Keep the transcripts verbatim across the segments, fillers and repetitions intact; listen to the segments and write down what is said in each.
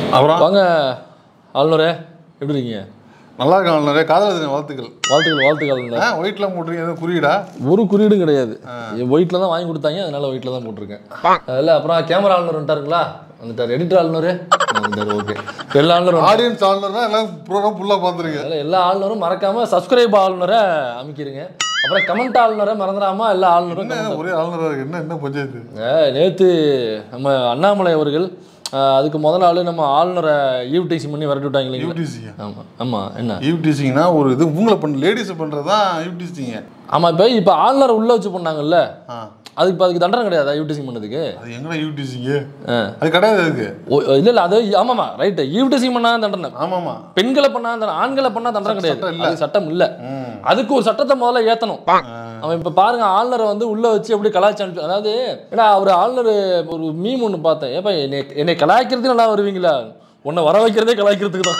அப்புறம் வாங்க ஆளுநரே, எப்படி இருக்கீங்க? நல்லா இருக்கு ஆளுநரே. காதல் தின வாழ்த்துக்கள். வாழ்த்துக்கள் வாழ்த்துக்கள். ஒயிட்லாம் போட்டிருக்கீங்க, எதுவும் குறியீடா? ஒரு குறியீடும் கிடையாது. ஒயிட்ல தான் வாங்கி கொடுத்தாங்க, அதனால ஒயிட்ல தான் போட்டிருக்கேன். இல்லை அப்புறம் கேமரா ஆளுநர் வந்துட்டாருங்களா? வந்துட்டார். எடிட்டர் ஆளுநர் வந்துட்டார். ஓகே, எல்லா ஆளுநரும் ஆடியன்ஸ் ஆளுநர் எல்லாம் ப்ரோக்ராம் ஃபுல்லாக பார்த்துருக்கேன். அதில் எல்லா ஆளுநரும் மறக்காம சப்ஸ்கிரைப் ஆளுநரை அமைக்கிறீங்க. அப்புறம் கமெண்ட் ஆளுநரை மறந்துடாம எல்லா ஆளுநரும். ஒரே ஆளுநராக இருக்கு. என்ன என்ன பஞ்சாயத்து? நேற்று நம்ம அண்ணாமலை அவர்கள் அதுக்கு முதல் நாள் நம்ம ஆளுநரை ஈவ்டீசி பண்ணி வரட்டு விட்டாங்க இல்லைங்களா? ஈவ்டீசிங்க. ஆமாம் ஆமாம். என்ன ஈவ்டீசிங்னா ஒரு இது உங்களை பண்ண லேடிஸை பண்ணுறது தான் ஈவ்டீசிங்க. ஆமாம். இப்போ இப்போ ஆளுநரை உள்ளே வச்சு பண்ணாங்கல்ல, அதுக்கு இப்போ அதுக்கு தண்டனை கிடையாதா ஈவ்டீசிங் பண்ணதுக்கு? அது எங்கடா ஈவ்டீசிங்க? அது கிடையாது அதுக்கு. இல்லை இல்லை, அது ஆமாம்மா ரைட்டு. ஈவ்டீசிங் பண்ணால் தண்டனை. ஆமாம்மா. பெண்களை பண்ணா தண்டனை, ஆண்களை பண்ணால் தண்டனை கிடையாது. அது சட்டம் இல்லை. அதுக்கு ஒரு சட்டத்தை முதல்ல ஏற்றணும். அவன் இப்போ பாருங்க, ஆளுநரை வந்து உள்ளே வச்சு எப்படி கலாய்ச்சி, அதாவது ஏன்னா அவர் ஆளுநர் ஒரு மீம் ஒன்று பார்த்தேன். ஏப்பா என்னை என்னை கலாய்க்கிறதுக்கு நல்லா வருவீங்களா? உன்னை வர வைக்கிறதே கலாய்க்கிறதுக்கு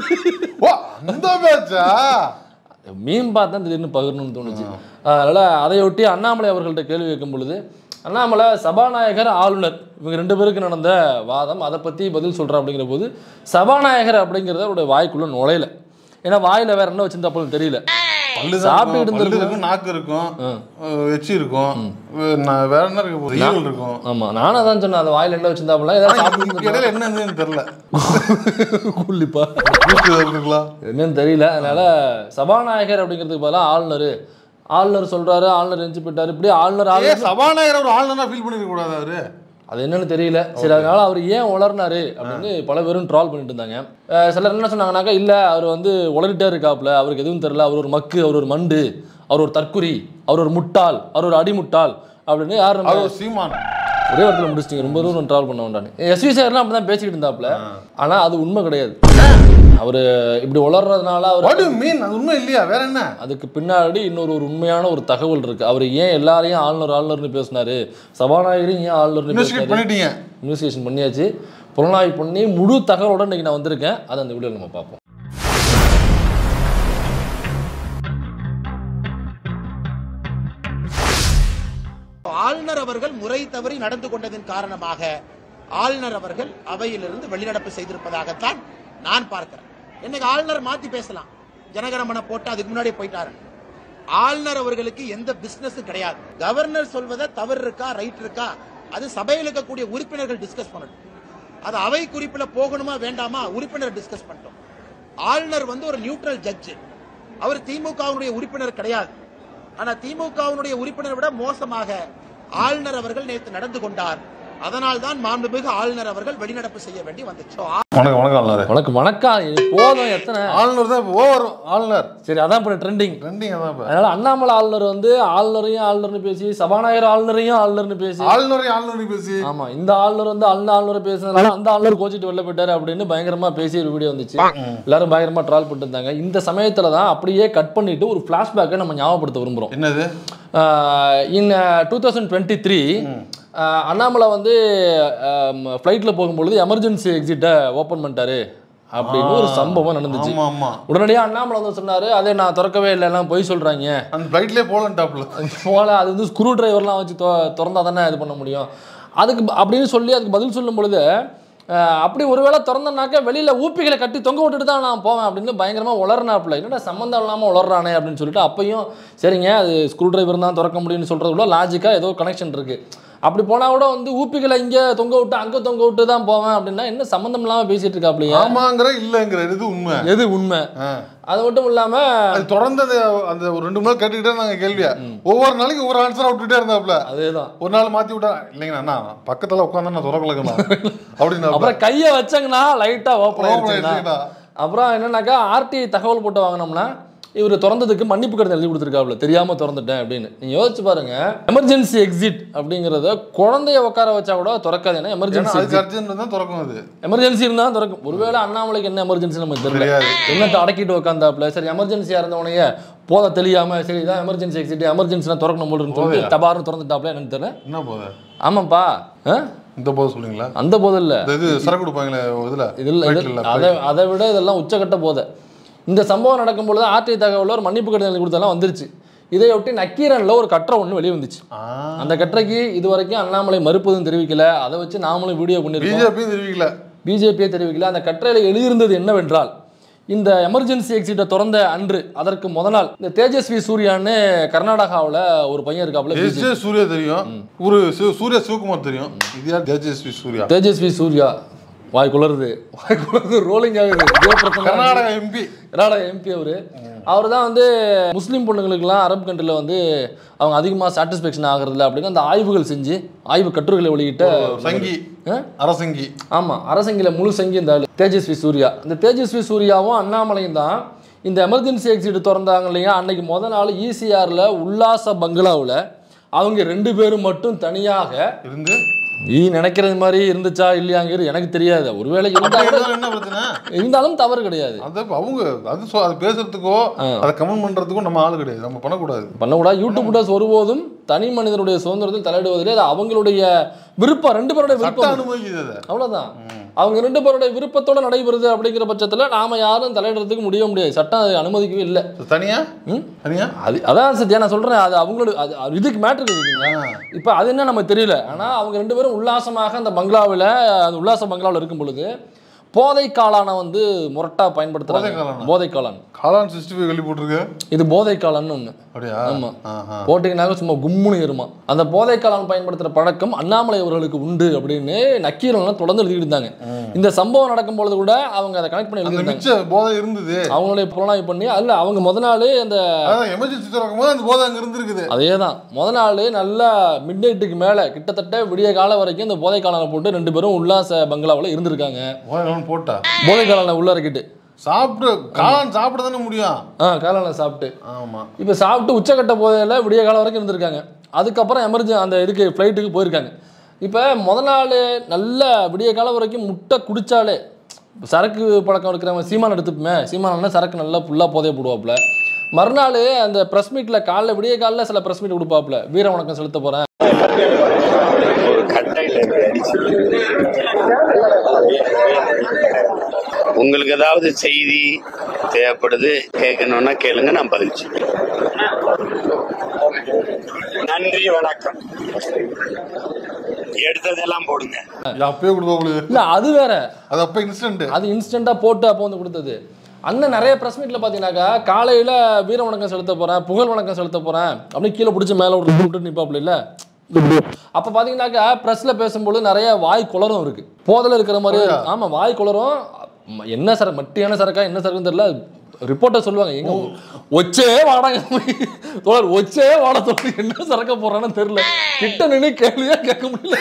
தான் மீன் பார்த்தா திடீர்னு பகிரணும்னு தோணுச்சு. அதனால் அதையொட்டி அண்ணாமலை அவர்கள்ட்ட கேள்வி வைக்கும் பொழுது, அண்ணாமலை சபாநாயகர் ஆளுநர் இவங்க ரெண்டு பேருக்கு நடந்த வாதம், அதை பற்றி பதில் சொல்கிறேன் அப்படிங்கிற போது சபாநாயகர் அப்படிங்கிறத அவருடைய வாய்க்குள்ளே நுழையில. ஏன்னா வாயில் வேற என்ன வச்சிருந்தாப்போ தெரியல. சாப்பிட்டு இருக்கும், நாக்கு இருக்கும், எச்சி இருக்கும், வேற என்ன இருக்கு, இருக்கும். ஆமா, நானும் அதான் சொன்னேன், அந்த வாயில் என்ன வச்சிருந்தாப்பெல்லாம் ஏதாவது சாப்பிட்டு என்னன்னு தெரியல. கூலிப்பா என்னன்னு தெரியல. அதனால சபாநாயகர் அப்படிங்கிறதுக்கு பதிலாக ஆளுநர் ஆளுநர் சொல்றாரு, ஆளுநர் எஞ்சி போயிட்டாரு. இப்படி ஆளுநர் ஆளுநர் சபாநாயகர் ஒரு ஆளுநரா ஃபீல் பண்ணிருக்க கூடாது அவரு. அது என்னன்னு தெரியல. சரி, அதனால அவர் ஏன் உளர்னாரு அப்படின்னு பல பேரும் ட்ரால் பண்ணிட்டு இருந்தாங்க. சிலர் என்ன சொன்னாங்கன்னாக்கா, இல்லை அவர் வந்து உளறிட்டே இருக்காப்புல, அவருக்கு எதுவும் தெரியல, அவர் ஒரு மக்கு, அவர் ஒரு மண்டு, அவர் ஒரு தற்குறி, அவர் ஒரு முட்டாள், அவர் ஒரு அடிமுட்டாள் அப்படின்னு யாரும் சீமான் ஒரே இடத்துல முடிச்சிட்டிங்க. ரொம்ப தூரம் ட்ராவல் பண்ண வேண்டான்னு எஸ்வி சார்லாம் அப்படி தான் பேசிக்கிட்டு இருந்தாப்புல. ஆனால் அது உண்மை கிடையாது. அவர் இப்படி உளர்றதுனால அவர் மீன் அது உண்மை இல்லையா? வேற என்ன? அதுக்கு பின்னாடி இன்னொரு ஒரு உண்மையான ஒரு தகவல் இருக்கு. அவர் ஏன் எல்லாரையும் ஆளுநர் ஆளுநர்னு பேசினாரு, சபாநாயகரையும் ஏன் ஆளுநர்னு பண்ணிட்டீங்க? இன்வெஸ்டிகேஷன் பண்ணியாச்சு, புலனாய்வு பண்ணி முழு தகவலோட இன்னைக்கு நான் வந்திருக்கேன். அதை அந்த வீடியோவில் நம்ம பார்ப்போம். ஆளுநர் அவர்கள் முறை தவறி நடந்து கொண்டதன் காரணமாக ஆளுநர் அவர்கள் அவையிலிருந்து வெளிநடப்பு செய்திருப்பதாகத்தான் நான் பார்க்கிறேன். இன்னைக்கு ஆளுநர் மாத்தி பேசலாம், ஜனகணமன போட்டு அதுக்கு முன்னாடி போயிட்டாரு. ஆளுநர் அவர்களுக்கு எந்த பிசினஸும் கிடையாது. கவர்னர் சொல்வதை தவறு இருக்கா ரைட் இருக்கா அது சபையில் இருக்கக்கூடிய உறுப்பினர்கள் டிஸ்கஸ் பண்ணணும். அது அவை குறிப்பில் போகணுமா வேண்டாமா உறுப்பினர் டிஸ்கஸ் பண்ணிட்டோம். ஆளுநர் வந்து ஒரு நியூட்ரல் ஜட்ஜ். அவர் திமுகவுடைய உறுப்பினர் கிடையாது. ஆனா திமுகவுடைய உறுப்பினர் விட மோசமாக ஆளுநர் அவர்கள் நேற்று நடந்து கொண்டார். அதனால் தான் மாண்புமிகு ஆளுநர் அவர்கள் வெளிநடப்பு செய்ய வேண்டி வந்துச்சு. வணக்கம் வணக்கம் ஆளுநர். வணக்கம் வணக்கம். போதும், எத்தனை ஆளுநர் தான் ஓவர் ஆளுநர். சரி, அதான் இப்போ ட்ரெண்டிங் ட்ரெண்டிங் அதான். அதனால அண்ணாமலை ஆளுநர் வந்து ஆளுநரையும் ஆளுநர்னு பேசி, சபாநாயகர் ஆளுநரையும் ஆளுநர்னு பேசி, ஆளுநரையும் ஆளுநரையும் பேசி, ஆமா இந்த ஆளுநர் வந்து அந்த ஆளுநரை பேசுனதுனால அந்த ஆளுநர் கோச்சிட்டு வெளில போயிட்டாரு அப்படின்னு பயங்கரமா பேசி ஒரு வீடியோ வந்துச்சு. எல்லாரும் பயங்கரமா ட்ரால் பண்ணிட்டு இருந்தாங்க. இந்த சமயத்துல தான் அப்படியே கட் பண்ணிட்டு ஒரு பிளாஷ்பேக்கை நம்ம ஞாபகப்படுத்த விரும்புறோம். என்னது? In two thousand twenty three Annamalai வந்து ஃப்ளைட்டில் போகும்பொழுது எமர்ஜென்சி எக்ஸிட்டை ஓப்பன் பண்ணிட்டாரு அப்படின்னு ஒரு சம்பவம் நடந்துச்சு. உடனடியாக அண்ணாமலை வந்து சொன்னாரு, அதே நான் திறக்கவே இல்லை, எல்லாம் பொய் சொல்றாங்க, அந்த ஃப்ளைட்லேயே போகலன்ட்டாப்ல போகல, அது வந்து ஸ்க்ரூ டிரைவர்லாம் வச்சு திறந்தா தானே இது பண்ண முடியும் அதுக்கு அப்படின்னு சொல்லி அதுக்கு பதில் சொல்லும் பொழுது, அப்படி ஒருவேளை திறந்தனாக்க வெளியில் ஊப்பிகளை கட்டி தொங்க விட்டுட்டு தான் நான் போவேன் அப்படின்னு பயங்கரமாக உளர்னாப்புல. என்னடா சம்மந்தம் இல்லாமல் உளர்றானே அப்படின்னு சொல்லிட்டு அப்பையும் சரிங்க அது ஸ்க்ரூ டிரைவர் தான் திறக்க முடியும்னு சொல்கிறதுக்குள்ள லாஜிக்காக ஏதோ கனெக்ஷன் இருக்குது. அப்படி போனால் கூட வந்து ஊப்பிகளை இங்கே தொங்க விட்டு அங்கே தொங்க விட்டு தான் போவேன் அப்படின்னா என்ன சம்மந்தம் இல்லாமல் பேசிட்டு இருக்கா அப்படியே? ஆமாங்கிற இல்லைங்கிற எது உண்மை? எது உண்மை? அது மட்டும் இல்லாமல் தொடர்ந்து அந்த ஒரு ரெண்டு மூணு நாள் கேட்டுக்கிட்டே நாங்கள் கேள்வியா ஒவ்வொரு நாளைக்கு ஒவ்வொரு ஆன்சராக விட்டுட்டே இருந்தாப்புல. அதேதான். ஒரு நாள் மாற்றி விட்டா இல்லைங்கண்ணா பக்கத்தில் உட்காந்து நான் திறக்கலங்கண்ணா அப்படின்னு அப்புறம் கையை வச்சாங்கன்னா லைட்டாக ஓப்பன் ஆயிடுச்சுன்னா அப்புறம் என்னன்னாக்கா ஆர்டிஐ தகவல் போட்டு வாங்கினோம்னா இவர் திறந்ததுக்கு மன்னிப்பு கடிதம் எழுதி கொடுத்துருக்காப்புல, தெரியாம திறந்துட்டேன் அப்படின்னு. நீங்க யோசிச்சு பாருங்க, எமர்ஜென்சி எக்ஸிட் அப்படிங்கறத குழந்தைய உட்கார வச்சா கூட திறக்காது. ஏன்னா எமர்ஜென்சி தான் திறக்கும். அது எமர்ஜென்சி இருந்தா திறக்கும். ஒருவேளை அண்ணாமலைக்கு என்ன எமர்ஜென்சி நமக்கு தெரியல, என்னத்தை அடக்கிட்டு உட்காந்தாப்புல. சரி, எமர்ஜென்சியா இருந்தவனையே போத தெரியாம சரி இதான் எமர்ஜென்சி எக்ஸிட், எமர்ஜென்சினா திறக்கணும் போடுன்னு சொல்லி தபார்னு திறந்துட்டாப்ல. என்னன்னு தெரியல. என்ன போத? ஆமாப்பா, இந்த போது சொல்லுங்களா? அந்த போது இல்ல, இது சரக்கு கொடுப்பாங்களே இதுல. இதுல அதை அதை விட இதெல்லாம் உச்சகட்ட போதை. இந்த சம்பவம் நடக்கும்பொழுது ஆர்டிஐ தகவலில் ஒரு மன்னிப்பு கடிதம் கொடுத்தெல்லாம் வந்துருச்சு. இதையொட்டி நக்கீரனில் ஒரு கட்டுரை ஒன்று வெளியே வந்துச்சு. அந்த கட்டுரைக்கு இது வரைக்கும் அண்ணாமலை மறுப்பதும் தெரிவிக்கல. அதை வச்சு நாமளும் வீடியோ பண்ணிருக்கோம். பிஜேபியும் தெரிவிக்கல. பிஜேபியே தெரிவிக்கல. அந்த கட்டுரையில் எழுதியிருந்தது என்னவென்றால், இந்த எமர்ஜென்சி எக்ஸிட்டை திறந்த அன்று அதற்கு முத நாள் இந்த தேஜஸ்வி சூர்யான்னு கர்நாடகாவில் ஒரு பையன் இருக்காப்புல. சூர்யா தெரியும், ஒரு சூர்யா சிவகுமார் தெரியும். இது யார்? தேஜஸ்வி சூர்யா. தேஜஸ்வி சூர்யா வாய் குளருது, வாய் குளருது, ரோலிங் ஆகுது. கர்நாடகா எம்பி, கர்நாடகா எம்பி அவரு. அவர் தான் வந்து முஸ்லீம் பொண்ணுங்களுக்குலாம் அரபு கண்ட்ரியில் வந்து அவங்க அதிகமாக சாட்டிஸ்ஃபேக்ஷன் ஆகிறதில்ல அப்படின்னு அந்த ஆய்வுகள் செஞ்சு ஆய்வு கட்டுரைகளை வெளியிட்ட சங்கி, அரசங்கி. ஆமாம், அரசங்கியில் முழு சங்கி இந்த ஆள் தேஜஸ்வி சூர்யா. இந்த தேஜஸ்வி சூர்யாவும் அண்ணாமலையும் தான் இந்த எமர்ஜென்சி எக்ஸிட் திறந்தாங்க இல்லையா, அன்னைக்கு முத நாள் ஈசிஆரில் உல்லாச பங்களாவில் அவங்க ரெண்டு பேரும் மட்டும் தனியாக இருந்து நீ நினைக்கிறது மாதிரி இருந்துச்சா இல்லையாங்கிறது எனக்கு தெரியாது. ஒருவேளை இருந்தாலும் தவறு கிடையாது. அவங்க அது பேசுறதுக்கோ அதை கமெண்ட் பண்றதுக்கோ நம்ம ஆளு கிடையாது, நம்ம பண்ணக்கூடாது பண்ணக்கூடாது. யூடியூப் ஒருபோதும் தனி மனிதனுடைய சுதந்திரத்தில் தலையிடுவதில்லை. அது அவங்களுடைய விருப்பம், ரெண்டு பேருடைய விருப்பம் அனுமதிக்குது, அவ்வளவுதான். அவங்க ரெண்டு பேருடைய விருப்பத்தோட நடைபெறுது அப்படிங்கிற பட்சத்தில் நாம யாரும் தலையிடுறதுக்கு முடிய முடியாது. சட்டம் அதை அனுமதிக்கவே இல்லை. தனியா தனியா அது அதான் சத்தியா நான் சொல்றேன். அது அவங்களோட அது இதுக்கு மேட்ரு இருக்குங்க. இப்போ அது என்ன நமக்கு தெரியல. ஆனால் அவங்க ரெண்டு பேரும் உல்லாசமாக அந்த பங்களாவில் அந்த உல்லாச பங்களாவில் இருக்கும் பொழுது போதை காளானை வந்து முரட்டா பயன்படுத்துறாங்க. போதை காளான் காளான் சிக்ஸ்டி ஃபைவ் கழி போட்டிருக்கு. இது போதை காளான்னு ஒன்று. அப்படியா? ஆமா, போட்டிங்கனாக்க சும்மா கும்முன்னு ஏறுமா. அந்த போதை காளான் பயன்படுத்துகிற பழக்கம் அண்ணாமலை அவர்களுக்கு உண்டு அப்படின்னு நக்கீரன் தொடர்ந்து எழுதிட்டு இருந்தாங்க. இந்த சம்பவம் நடக்கும் பொழுது கூட அவங்க அதை கனெக்ட் பண்ணி எழுதிருந்தாங்க. போதை இருந்தது, அவங்களுடைய புலனாய்வு பண்ணி அல்ல அவங்க முத நாள் அந்த எமர்ஜென்சி திறக்கும்போது அந்த போதை அங்கே இருந்திருக்குது. அதே தான் முத நாள் நல்லா மிட் நைட்டுக்கு மேலே கிட்டத்தட்ட விடிய காலம் வரைக்கும் இந்த போதை காளானை போட்டு ரெண்டு பேரும் உல்லாச பங்களாவில் இருந்திருக்காங்க. போட்டா போதை காளானை உள்ள இறக்கிட்டு சாப்பிட்டு காளான் சாப்பிட தானே முடியும். ஆ காளானை சாப்பிட்டு ஆமாம். இப்போ சாப்பிட்டு உச்சக்கட்ட போதையில் விடிய காலம் வரைக்கும் இருந்திருக்காங்க. அதுக்கப்புறம் எமர்ஜென்சி அந்த இதுக்கு ஃப்ளைட்டுக்கு போயிருக்காங்க. இப்போ முத நாள் நல்ல விடிய காலம் வரைக்கும் முட்டை குடித்தாலே சரக்கு பழக்கம் இருக்கிறவங்க சீமான் எடுத்துப்போமே, சீமானா சரக்கு நல்லா ஃபுல்லாக போதைய போடுவாப்புல. மறுநாள் அந்த ப்ரெஸ் மீட்டில் காலைல விடிய காலில் சில ப்ரெஸ் மீட் கொடுப்பாப்புல, வீர வணக்கம் செலுத்த போகிறேன். உங்களுக்கு ஏதாவது செய்தி தேவைப்படுது கேட்கணும்னா கேளுங்க, நான் பதில் சொல்றேன். நன்றி, வணக்கம். எடுத்ததெல்லாம் போடுங்க. அப்பயே கொடுத்தோம் இல்ல, அது வேற. அது அப்ப இன்ஸ்டன்ட், அது இன்ஸ்டன்டா போட்டு அப்போ வந்து கொடுத்தது. அண்ணன் நிறைய ப்ரெஸ் மீட்ல பாத்தீங்கன்னாக்கா காலையில வீர வணக்கம் செலுத்த போறேன், புகழ் வணக்கம் செலுத்த போறேன் அப்படின்னு கீழே பிடிச்சி மேல ஒரு விட்டு நிப்பாப்புல இல்ல. அப்ப பாத்தீங்கன்னாக்கா பிரஸ்ல பேசும்போது நிறைய வாய் குளரும் இருக்கு, போதல இருக்கிற மாதிரி. ஆமா, வாய் குளரும். என்ன சர மட்டியான சரக்கா என்ன சரக்குன்னு தெரியல. ரிப்போர்ட்டர் சொல்லுவாங்க, எங்க ஒச்சே வாடாங்க தோழர், ஒச்சே வாட தோழர், என்ன சரக்க போறான்னு தெரியல. கிட்ட நின்று கேள்வியா கேட்க முடியல.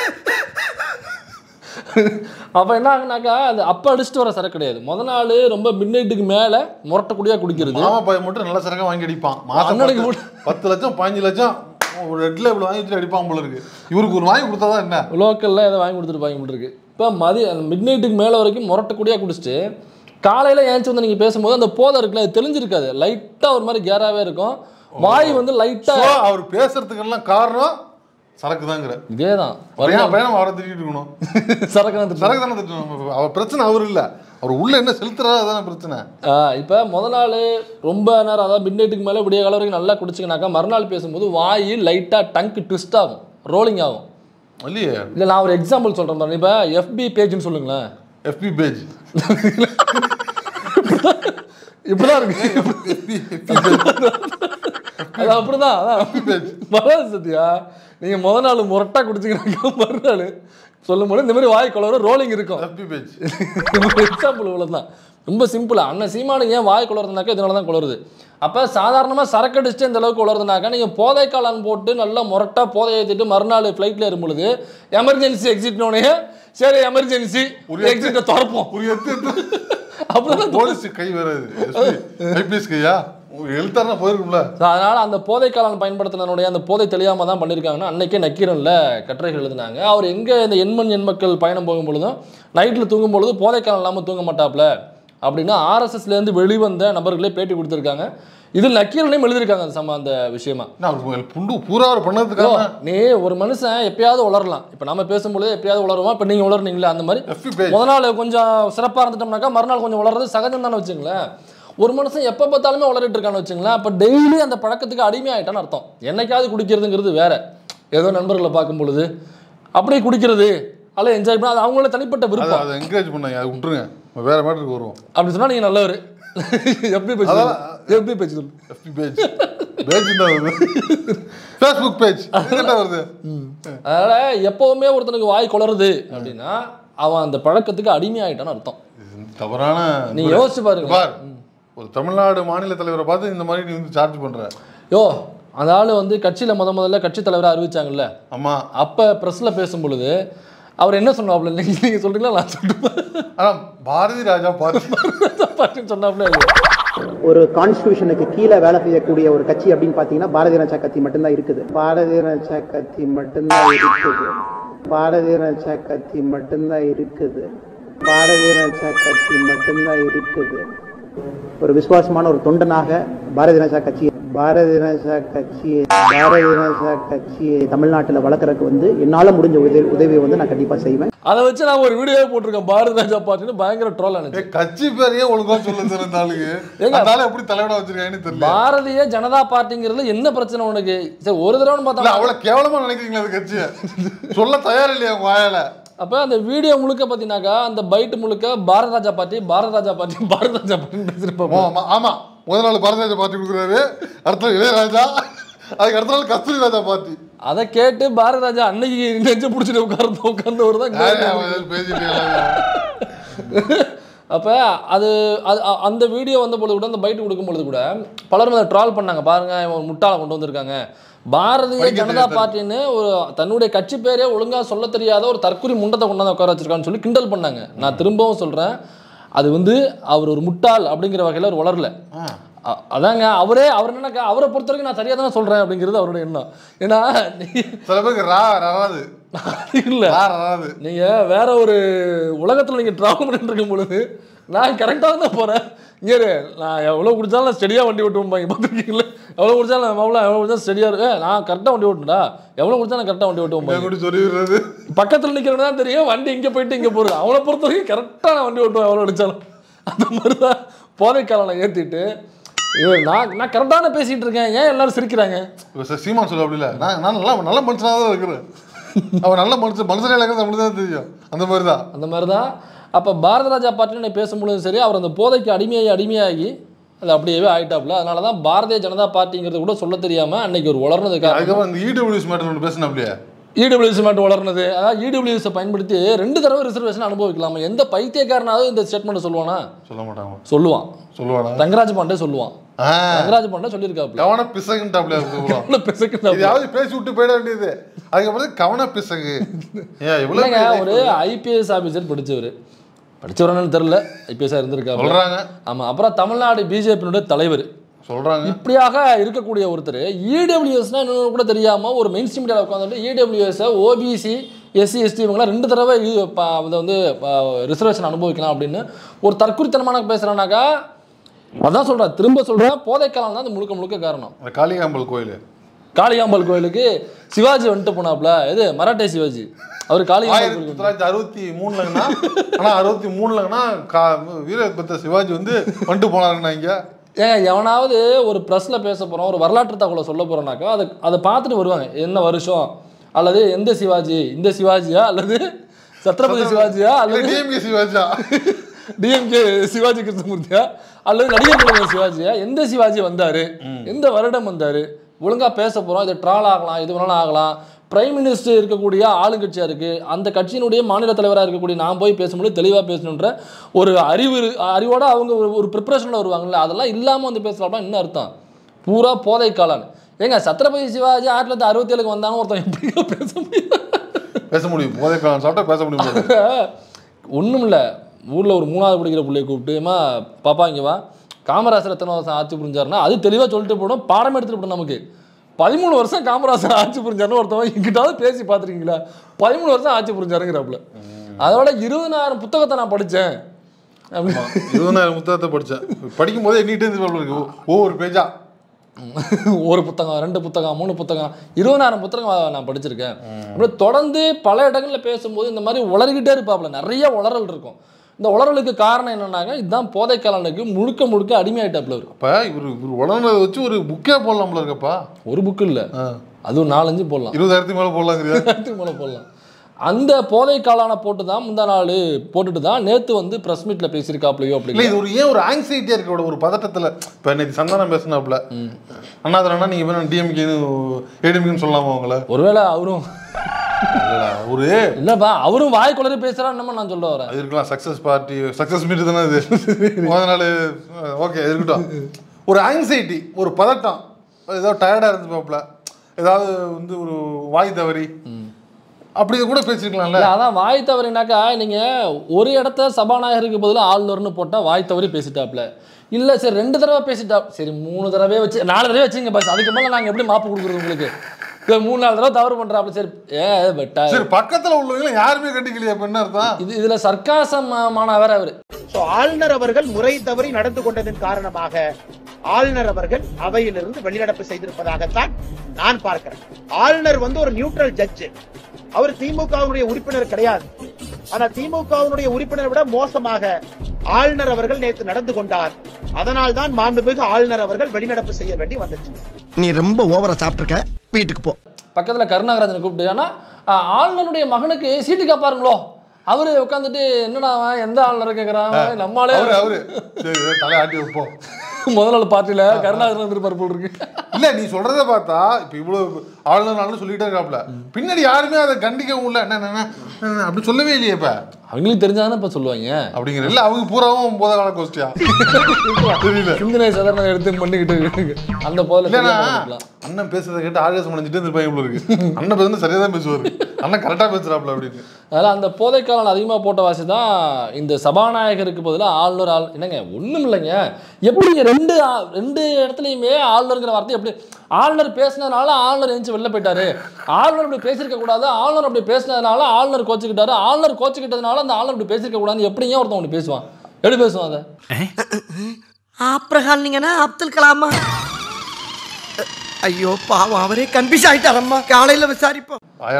அப்ப என்ன ஆகுனாக்கா அது அப்ப அடிச்சுட்டு வர சரக்கு கிடையாது. முத நாள் ரொம்ப மிட் நைட்டுக்கு மேல முரட்டக்கூடியா குடிக்கிறது. மாமா பையன் மட்டும் நல்ல சரக்கா வாங்கி அடிப்பான். மாசம் பத்து லட்சம் பதினஞ்சு லட்சம் ஒரு ரெட் லேபிள் வாங்கி வச்சு அடிப்பான் போல இருக்கு. இவருக்கு ஒரு வாங்கி கொடுத்தாதான் என்ன, லோக்கல்ல ஏதோ வாங்கி கொடுத்துட்டு வாங்கி போட்டுருக்கு. இப்போ மதிய மிட் நைட்டுக்கு மேலே வரைக்கும் முரட்டக்கூடியா குடிச்சிட்டு காலையில் ஏன்ச்சு வந்து நீங்கள் பேசும்போது அந்த போதை இருக்குல்ல, அது தெளிஞ்சிருக்காது. லைட்டாக ஒரு மாதிரி கேராகவே இருக்கும். வாய் வந்து லைட்டாக அவர் பேசுறதுக்கெல்லாம் காரணம் சரக்கு தாங்கிற. இதே தான் பயணம் அவரை திட்டிட்டு இருக்கணும். சரக்கு தான் சரக்கு தானே திட்டணும். அவர் பிரச்சனை அவர் இல்லை, அவர் உள்ள என்ன செலுத்துறா அதான பிரச்சனை. இப்போ முத நாள் ரொம்ப நேரம், அதாவது மிட் நைட்டுக்கு மேலே விடிய காலம் வரைக்கும் நல்லா குடிச்சிங்கனாக்கா மறுநாள் பேசும்போது வாய் லைட்டாக டங்க் ட்விஸ்ட் ஆகும், ரோலிங் ஆகும். இல்லையே இல்லை, நான் ஒரு எக்ஸாம்பிள் சொல்கிறேன் பாருங்க. இப்போ எஃபி பேஜ்னு சொல்லுங்களேன். எஃபி பேஜ் இப்படிதான் இருக்கு. அது அப்படிதான் வராது சத்தியா. நீங்க முத நாள் முரட்டா குடிச்சிங்கன்னா மறுநாள் சொல்லும் போது இந்த மாதிரி வாய் குளர ரோலிங் இருக்கும். எக்ஸாம்பிள் இவ்வளவுதான், ரொம்ப சிம்பிளா. அண்ணன் சீமானு ஏன் வாய் குளருதுனாக்கா இதனால தான் குளருது. அப்போ சாதாரணமாக சரக்கு அடிச்சுட்டு இந்த அளவுக்கு குளருதுனாக்கா நீங்கள் போதை காளான் போட்டு நல்லா முரட்டா போதை ஏற்றிட்டு மறுநாள் ஃப்ளைட்டில் ஏறும் பொழுது எமர்ஜென்சி எக்ஸிட்னோடனே சரி எமர்ஜென்சி ஒரு எக்ஸிட்டை திறப்போம் அப்படிதான் போலீஸ் கை வராது, ஐபிஎஸ் கையா எழுத்தாருன்னா போயிருக்கும்ல. அதனால அந்த போதை காளான் பயன்படுத்தினுடைய அந்த போதை தெளியாம தான் பண்ணியிருக்காங்கன்னா அன்னைக்கே நக்கீரன்ல கட்டுரைகள் எழுதினாங்க. அவர் எங்கே இந்த எண்மண் எண்மக்கள் பயணம் போகும் பொழுதும் நைட்டில் தூங்கும் பொழுது போதை காளான் இல்லாமல் தூங்க மாட்டாப்ல அப்படின்னா ஆர்எஸ்எஸ்லேருந்து வெளிவந்த நபர்களே பேட்டி கொடுத்துருக்காங்க. இதில் நக்கீரனையும் எழுதியிருக்காங்க அந்த சம அந்த விஷயமா. புண்டு பூரா பண்ணதுக்காக நீ ஒரு மனுஷன் எப்பயாவது உளரலாம். இப்போ நம்ம பேசும்பொழுது எப்பயாவது உளருவோம். இப்போ நீங்கள் உளர்னீங்களே அந்த மாதிரி முத நாள் கொஞ்சம் சிறப்பாக இருந்துட்டோம்னாக்கா மறுநாள் கொஞ்சம் உளறது சகஜம் தானே வச்சுங்களேன். ஒரு மனுஷன் எப்போ பார்த்தாலுமே உளறிட்டு இருக்கான்னு வச்சுங்களேன். அப்போ டெய்லி அந்த பழக்கத்துக்கு அடிமையாயிட்டான்னு அர்த்தம். என்னைக்காவது குடிக்கிறதுங்கிறது வேற. ஏதோ நண்பர்களை பார்க்கும் பொழுது அப்படியே குடிக்கிறது அதில் என்ஜாய் பண்ண அது அவங்களோட தனிப்பட்ட விருப்பம். அதை என்கரேஜ் பண்ணாங்க, அதை விட்டுருங்க, வேற மேட்டருக்கு வருவோம். அப்படி சொன்னா நீங்க நல்லவர். எப்படி பேஜ் எப்படி பேஜ் சொல்லு எஃபி பேஜ் பேஜ் தான் ஃபேஸ்புக் பேஜ் என்ன வருது. அதனால எப்பவுமே ஒருத்தனுக்கு வாய் குளறுது அப்படின்னா அவன் அந்த பழக்கத்துக்கு அடிமையாயிட்டான்னு அர்த்தம். தவறான நீ யோசிச்சு பாருங்க. பார், ஒரு தமிழ்நாடு மாநில தலைவரை பார்த்து இந்த மாதிரி நீ வந்து சார்ஜ் பண்ற. யோ அந்த ஆள் வந்து கட்சியில் முத முதல்ல கட்சி தலைவராக அறிவிச்சாங்கல்ல, ஆமா, அப்போ ப்ரெஸ்ஸில் பேசும் பொழுது அவர் என்ன சொன்னாப்ல, நீங்கள் நீங்கள் சொல்கிறீங்களா நான் சொல்கிறேன். ஆனால் பாரதி ராஜா பார்ட்டின்னு சொன்னாப்ல. ஒரு கான்ஸ்டியூஷனுக்கு கீழே வேலை செய்யக்கூடிய ஒரு கட்சி அப்படின்னு பார்த்தீங்கன்னா பாரதிய ஜனதா கட்சி மட்டும்தான் இருக்குது. பாரதிய ஜனதா கட்சி மட்டும்தான் இருக்குது. பாரதிய ஜனதா கட்சி மட்டும்தான் இருக்குது. பாரதிய ஜனதா கட்சி மட்டும்தான் இருக்குது. ஒரு விசுவாசமான ஒரு தொண்டனாக பாரதிய ஜனதா கட்சி பாரதிய ஜனதா கட்சியை பாரதிய ஜனதா கட்சியை தமிழ்நாட்டில் வளர்க்குறதுக்கு வந்து என்னால் முடிஞ்ச உதவி உதவியை வந்து நான் கண்டிப்பாக செய்வேன். அதை வச்சு நான் ஒரு வீடியோ போட்டிருக்கேன், பாரதிய ஜனதா பார்ட்டின்னு பயங்கர ட்ரோல் ஆனது. கட்சி பேரையே ஒழுங்கா சொல்ல தெரிந்தாலுங்க எப்படி தலைவட வச்சிருக்காங்கன்னு தெரியல. பாரதிய ஜனதா பார்ட்டிங்கிறது என்ன பிரச்சனை உனக்கு? சரி ஒரு தடவை பார்த்தா அவ்வளவு கேவலமா நினைக்கிறீங்களா அது கட்சியை சொல்ல தயார் இல்லையா உங்க வாயால? அப்போ அந்த வீடியோ முழுக்க பார்த்தீங்கன்னாக்கா அந்த பைட் முழுக்க பாரத ராஜா பார்ட்டி பாரத ராஜா பார்ட்டி பாரத ராஜா பார்ட்டின்னு பேசிருப்போம். ஆமா, முதல் நாள் பாரத ராஜா பார்ட்டி கொடுக்குறாரு, அடுத்த இளையராஜா, அதுக்கு அடுத்த நாள் கஸ்தூரி ராஜா பார்ட்டி. அதை கேட்டு பாரத ராஜா அன்னைக்கு நெஞ்ச பிடிச்சிட்டு உட்கார்ந்து உட்கார்ந்தவர் தான் பேசிட்டு. அப்போ அது அது அந்த வீடியோ வந்த பொழுது கூட அந்த பைட்டு கொடுக்கும் பொழுது கூட பலரும் அதை ட்ரால் பண்ணாங்க. பாருங்க இவன் முட்டாளை கொண்டு வந்திருக்காங்க, பாரதிய ஜனதா பார்ட்டின்னு ஒரு தன்னுடைய கட்சி பேரே ஒழுங்காக சொல்ல தெரியாத ஒரு தற்கொலை முண்டத்தை கொண்டாந்து உட்கார வச்சிருக்கான்னு சொல்லி கிண்டல் பண்ணாங்க. நான் திரும்பவும் சொல்கிறேன், அது வந்து அவர் ஒரு முட்டாள் அப்படிங்கிற வகையில் அவர் வளரல. அதாங்க அவரே அவர் என்னக்கா அவரை பொறுத்த வரைக்கும் நான் சரியாக தானே சொல்கிறேன் அப்படிங்கிறது அவருடைய எண்ணம். ஏன்னா சில பேருக்கு ரா ரராது இல்லை, நீங்கள் வேற ஒரு உலகத்தில் நீங்கள் ட்ராவல் பண்ணிட்டு இருக்கும் பொழுது நான் கரெக்டாக தான் போகிறேன். இங்கே நான் எவ்வளோ குடித்தாலும் நான் ஸ்டெடியாக வண்டி ஓட்டுவோம்பாங்க, பார்த்துருக்கீங்களா? எவ்வளோ குடித்தாலும் நான் எவ்வளோ எவ்வளோ குடித்தா ஸ்டெடியாக இருக்கேன், நான் கரெக்டாக வண்டி ஓட்டுண்டா, எவ்வளோ குடித்தா நான் கரெக்டாக வண்டி ஓட்டுவோம் சொல்லிடுறது. பக்கத்தில் நிற்கிறவங்க தான் தெரியும் வண்டி இங்கே போயிட்டு இங்கே போகிறது. அவளை பொறுத்த வரைக்கும் கரெக்டாக நான் வண்டி ஓட்டுவேன் எவ்வளோ அடித்தாலும். அந்த மாதிரி தான் போதைக்காலம் ஏற்றிட்டு நான் நான் கரெக்டான பேசிகிட்டு இருக்கேன், ஏன் எல்லாரும் சிரிக்கிறாங்க? சீமான் சொல்ல அப்படி இல்லை, நான் நான் நல்லா நல்ல மனுஷனாக தான் இருக்கிறேன், அவன் நல்ல மனுஷன் மனுஷனே இருக்கிறது நம்மளுக்கு தான் தெரியும். அந்த மாதிரி தான் அந்த மாதிரி தான் அப்போ பாரத ராஜா பார்ட்டின்னு பேசும்பொழுதும் சரி, அவர் அந்த போதைக்கு அடிமையாகி அடிமையாகி அது அப்படியே ஆகிட்டாப்புல. அதனால தான் பாரதிய ஜனதா பார்ட்டிங்கிறது கூட சொல்ல தெரியாமல் அன்னைக்கு ஒரு வளர்னதுக்காக அதுக்கப்புறம் இந்த இடபிள்யூஎஸ் மேட்டர் ஒன்று பேசினா அப்படியே இடபிள்யூஎஸ் மேட்டர் வளர்னது. அதாவது இடபிள்யூஎஸை பயன்படுத்தி ரெண்டு தடவை ரிசர்வேஷன் அனுபவிக்கலாமா? எந்த பைத்தியக்காரனாவது இந்த ஸ்டேட்மெண்ட் சொல்லுவானா? சொல்ல மாட்டாங்க. சொல்லுவான் சொல்லுவானா தங்கராஜ் பாண்டே சொல்லுவான். தங்கராஜ் பாண்டே சொல்லியிருக்காப்புல கவன பிசகுன்ட்டாப்ல. கவன பிசகு யாவது பேசி விட்டு போயிட வேண்டியது. அதுக்கப்புறம் கவன பிசகு. இல்லைங்க, ஒரு ஐபிஎஸ் ஆஃபீஸர் படித்தவர் படித்தவரானு தெரில, ஐபிஎஸ்ஸாக இருந்திருக்காங்க சொல்கிறாங்க. ஆமாம். அப்புறம் தமிழ்நாடு பிஜேபியினுடைய தலைவர் சொல்கிறாங்க. இப்படியாக இருக்கக்கூடிய ஒருத்தர் இடபிள்யூஎஸ்னா இன்னொன்று கூட தெரியாமல் ஒரு மெயின் ஸ்ட்ரீம் மீடியாவில் உட்காந்துட்டு இடபிள்யூஎஸை ஓபிசி எஸ்சி எஸ்டி இவங்களாம் ரெண்டு தடவை அதை வந்து ரிசர்வேஷன் அனுபவிக்கலாம் அப்படின்னு ஒரு தற்குறித்தனமான பேசுகிறானாக்கா, அதான் சொல்கிறேன், திரும்ப சொல்கிறேன், போதைக்காலம் தான் அது முழுக்க முழுக்க காரணம். காளிகாம்பல் கோயில் காளிகாம்பல் கோயிலுக்கு சிவாஜி வந்துட்டு போனாப்புல, இது மராட்டே சிவாஜி. அவர் காளிகாம்பல் தொள்ளாயிரத்தி அறுபத்தி மூணுலங்கண்ணா ஆனால் அறுபத்தி மூணுலங்கண்ணா கா வீரபத்திர சிவாஜி வந்து வந்துட்டு போனாருங்கண்ணா. இங்கே ஏங்க எவனாவது ஒரு ப்ரெஸ்ஸில் பேச போகிறோம், ஒரு வரலாற்று தகவலை சொல்ல போகிறோன்னாக்கா அதை அதை பார்த்துட்டு வருவாங்க, என்ன வருஷம் அல்லது எந்த சிவாஜி, இந்த சிவாஜியா அல்லது சத்ரபதி சிவாஜியா அல்லது டிஎம்கே சிவாஜியா டிஎம்கே சிவாஜி கிருஷ்ணமூர்த்தியா அல்லது நடிகர் சிவாஜியா, எந்த சிவாஜி வந்தார், எந்த வருடம் வந்தார், ஒழுங்காக பேச போகிறோம். இது ட்ரால் ஆகலாம், இது வேணாலும் ஆகலாம். பிரைம் மினிஸ்டர் இருக்கக்கூடிய ஆளுங்கட்சியாக இருக்குது, அந்த கட்சியினுடைய மாநில தலைவராக இருக்கக்கூடிய நான் போய் பேசும்போது தெளிவாக பேசணுன்ற ஒரு அறிவு அறிவோடு அவங்க ஒரு ஒரு ப்ரிப்பரேஷனில் வருவாங்கல்ல, அதெல்லாம் இல்லாமல் வந்து பேசலாம்னா என்ன அர்த்தம்? பூரா போதை காலான்னு. ஏங்க சத்ரபதி சிவாஜி ஆயிரத்தி தொள்ளாயிரத்தி அறுபத்தி ஏழுக்கு வந்தாங்க, ஒருத்தன் எப்படிங்க பேச முடியும்? பேச முடியும், போதை காலம் சாப்பிட்டா பேச முடியும். ஒன்றும் இல்லை, ஊரில் ஒரு மூணாவது படிக்கிற பிள்ளைய கூப்பிட்டுமா, பாப்பா இங்கே வா, காமராஜர் எத்தனை வருஷம் ஆட்சி புரிஞ்சாருன்னா அது தெளிவாக சொல்லிட்டு போடும், பாடம் எடுத்துகிட்டு போடும். நமக்கு பதிமூணு வருஷம் காமராஜர் ஆட்சி புரிஞ்சாருன்னு ஒருத்தவங்க எங்கிட்டாவது பேசி பார்த்துருக்கீங்களா? பதிமூணு வருஷம் ஆட்சி புரிஞ்சாருங்கிறாப்புல. அதோட இருபதாயிரம் புத்தகத்தை நான் படித்தேன், இருபதாயிரம் புத்தகத்தை படித்தேன். படிக்கும் போதே எண்ணிட்டு இருக்கு ஒவ்வொரு பேஜா, ஒரு புத்தகம், ரெண்டு புத்தகம், மூணு புத்தகம், இருபதாயிரம் புத்தகம் நான் படிச்சிருக்கேன். அப்படி தொடர்ந்து பல இடங்களில் பேசும்போது இந்த மாதிரி உளறிக்கிட்டே இருப்பாப்புல, நிறைய உளறல் இருக்கும். இந்த உளறலுக்கு காரணம் என்னன்னாங்க, இதுதான் போதைக்காலனுக்கு முழுக்க முழுக்க அடிமையாயிட்டாப்புல. அப்போ இவர் இவர் உளறலை வச்சு ஒரு புக்கே போடலாம்ல இருக்கப்பா. ஒரு புக்கு இல்லை, அதுவும் நாலஞ்சு போடலாம், இருபதாயிரத்துக்கு மேலே போடலாம், இருபதாயிரத்துக்கு மேலே போடலாம். அந்த போதை காலான போட்டு தான் முந்தா நாள் போட்டுட்டு தான் நேற்று வந்து ப்ரெஸ் மீட்டில் பேசியிருக்காப்லையோ அப்படி இல்லை இது ஒரு ஏன் ஒரு ஆங்ஸைட்டியாக இருக்க ஒரு பதட்டத்தில் இப்போ இன்னைக்கு சந்தானம் பேசினாப்புல அண்ணாதுரண்ணா நீங்கள் வேணும் டிஎம்கேன்னு ஏடிஎம்கேன்னு சொல்லலாமா அவங்கள ஒருவேளை அவரும் ஒரு இல்லைப்பா அவரும் வாய் குளறி பேசுகிறான்னு நம்ம நான் சொல்ல வரேன் அது இருக்கலாம் சக்ஸஸ் பார்ட்டி சக்ஸஸ் மீட் தானே இது அதனால ஓகே இருக்கட்டும் ஒரு ஆங்ஸைட்டி ஒரு பதட்டம் ஏதாவது டயர்டாக இருந்துப்பாப்புல ஏதாவது வந்து ஒரு வாய் தவறி அப்படி கூட பேசிருக்கலாம்ல. அதான் வாய் தவறினாக்கா நீங்கள் ஒரு இடத்த சபாநாயகருக்கு பதிலாக ஆளுநர்னு போட்டால் வாய் தவறி பேசிட்டாப்ல. இல்லை சரி ரெண்டு தடவை பேசிட்டா சரி மூணு தடவை வச்சு நாலு தடவை வச்சுங்க பஸ் அதுக்கு மேலே நாங்கள் எப்படி மாப்பு கொடுக்குறது உங்களுக்கு மூணு நாலு தடவை தவறு பண்ணுறாப்ல சரி ஏ பெட்டா சரி பக்கத்தில் உள்ளவங்களும் யாருமே கண்டிக்கலையா இப்போ என்ன அர்த்தம் இது இதில் சர்க்காசமானவர் அவர். ஸோ ஆளுநர் அவர்கள் முறை தவறி நடந்து கொண்டதன் காரணமாக ஆளுநர் அவர்கள் அவையிலிருந்து வெளிநடப்பு செய்திருப்பதாகத்தான் நான் பார்க்கிறேன். ஆளுநர் வந்து ஒரு நியூட்ரல் ஜட்ஜ். அவர் திமுகவுடைய உறுப்பினர் கிடையாது. ஆனா திமுகவுடைய உறுப்பினரை விட மோசமாக ஆளுநர் அவர்கள் நேற்று நடந்து கொண்டார். அதனால் தான் மாண்புமிகு ஆளுநர் அவர்கள் வெளிநடப்பு செய்ய வேண்டி வந்துச்சு. நீ ரொம்ப ஓவரா சாப்பிட்டுருக்க, வீட்டுக்கு போ. பக்கத்துல கருணாகராஜனை கூப்பிட்டு ஏன்னா ஆளுநருடைய மகனுக்கு சீட்டு காப்பாருங்களோ அவரு உட்காந்துட்டு என்னடா எந்த ஆளுநர் கேட்கறான் நம்மளாலே அவரு தலை ஆட்டி வைப்போம் முதல் நாள் பார்ட்டியில கருணாகரன் இருப்பார் போல் இருக்கு. இல்ல நீ சொல்றத பார்த்தா இப்ப இவ்வளவு ஆளுநர் சொல்லிட்டே இருக்காப்ல பின்னாடி யாருமே அதை கண்டிக்கவும் இல்லை என்ன அப்படி சொல்லவே இல்லையே. இப்ப அவங்களுக்கு தெரிஞ்சாதானே இப்ப சொல்லுவாங்க அப்படிங்கிற இல்ல அவங்க பூராவும் போத கால கோஷ்டியா தெரியல சிந்தனை சாதாரண எடுத்து பண்ணிக்கிட்டு அந்த போதில் அண்ணன் பேசுறதை கேட்டு ஆவேசம் அடைஞ்சிட்டு இருப்பாங்க இவ்வளவு இருக்கு. அண்ணன் பேசுறது சரியா தான் பேசுவாரு, அண்ணன் கரெக்டா பேசுறாப்ல அப்படின்னு. அதனால அந்த போதைக்காலம் அதிகமாக போட்ட வாசி தான் இந்த சபாநாயகருக்கு பதிலாக ஆளுநர் ஆள் என்னங்க ஒன்றும் இல்லைங்க. எப்படி ரெண்டு ரெண்டு இடத்துலையுமே ஆளுநருங்கிற வார்த்தை எப்படி ஆளுநர் பேசினதுனால ஆளுநர் எழுந்து வெளில போயிட்டாரு, ஆளுநர் அப்படி பேசியிருக்க கூடாது, ஆளுநர் அப்படி பேசினதுனால ஆளுநர் கோச்சிக்கிட்டாரு, ஆளுநர் கோச்சிக்கிட்டதுனால அந்த ஆளுநர் அப்படி பேசியிருக்க கூடாது எப்படிங்க ஒருத்தன் அப்படி பேசுவான் எப்படி பேசுவான் அதை ஆப்ரஹாம் நீங்கன்னா அப்துல் கலாமா ஐயோ பாவம் அவரே கன்ஃபியூஸ் ஆயிட்டாரம்மா காலையில விசாரிப்போம்.